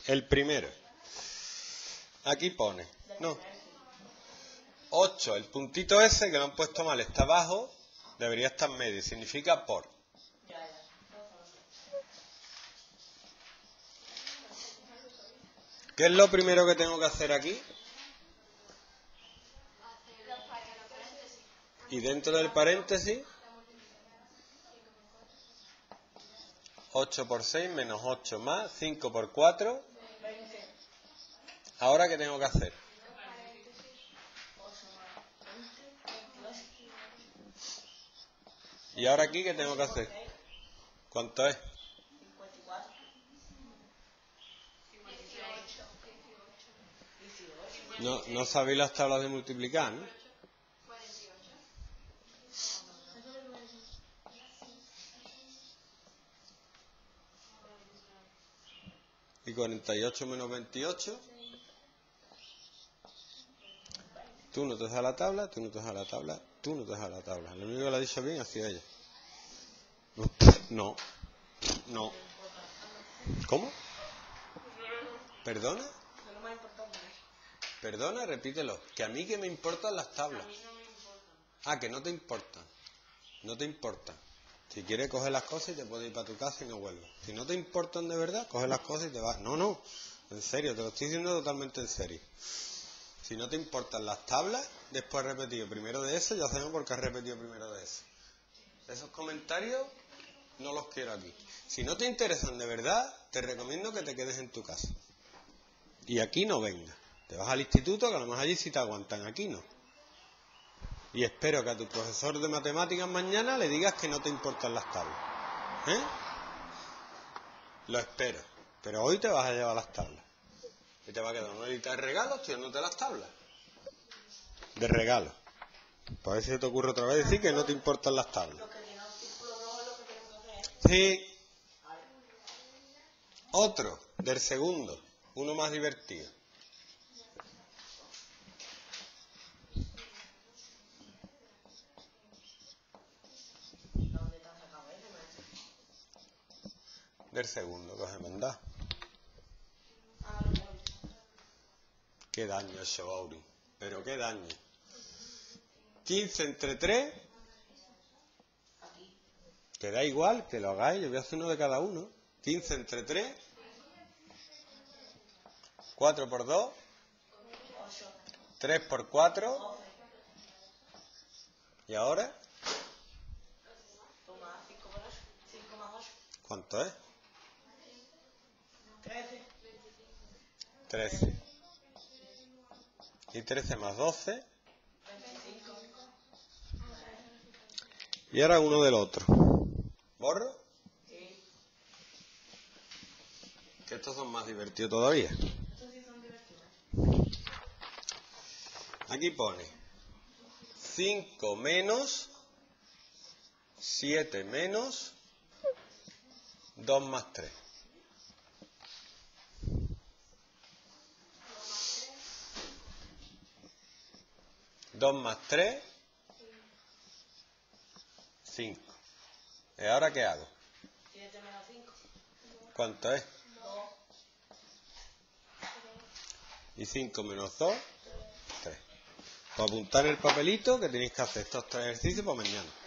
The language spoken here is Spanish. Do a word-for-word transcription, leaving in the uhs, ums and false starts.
El primero. Aquí pone, no, ocho, el puntito ese que lo han puesto mal está abajo, debería estar en medio, significa por. ¿Qué es lo primero que tengo que hacer aquí? Y dentro del paréntesis, ocho por seis menos ocho más cinco por cuatro. ¿Ahora qué tengo que hacer? ¿Y ahora aquí qué tengo que hacer? ¿Cuánto es? No, no sabéis las tablas de multiplicar, ¿no? Y cuarenta y ocho menos veintiocho. Tú no te das a la tabla, tú no te das a la tabla, tú no te das a la tabla. Lo único que lo ha dicho bien ha sido ella. No, no. ¿Cómo? ¿Perdona? Perdona, repítelo. Que a mí que me importan las tablas. Ah, que no te importan. No te importan. Si quieres, coge las cosas y te puedes ir para tu casa y no vuelvas. Si no te importan de verdad, coge las cosas y te vas. No, no. En serio, te lo estoy diciendo totalmente en serio. Si no te importan las tablas, después has repetido primero de eso, ya sabemos por qué has repetido primero de eso. Esos comentarios no los quiero aquí. Si no te interesan de verdad, te recomiendo que te quedes en tu casa. Y aquí no vengas. Te vas al instituto, que a lo mejor allí sí te aguantan, aquí no. Y espero que a tu profesor de matemáticas mañana le digas que no te importan las tablas. ¿Eh? Lo espero. Pero hoy te vas a llevar las tablas. Y te va a quedar una lista de regalos estudiándote las tablas. De regalo. Para ver si se te ocurre otra vez decir que no te importan las tablas. Sí. Otro, del segundo. Uno más divertido. Del segundo que os he mandado. Qué daño eso, Auri. Pero qué daño. quince entre tres. Que da igual que lo hagáis. Yo voy a hacer uno de cada uno. quince entre tres. cuatro por dos. tres por cuatro. ¿Y ahora? ¿Cuánto es? trece. Y trece más doce. Y ahora uno del otro. ¿Borro? Que estos son más divertidos todavía. Aquí pone cinco menos siete menos dos más tres. dos más tres, cinco. ¿Y ahora qué hago? siete menos cinco. ¿Cuánto es? dos. Y cinco menos dos, tres. Para apuntar en el papelito que tenéis que hacer estos tres ejercicios para mañana.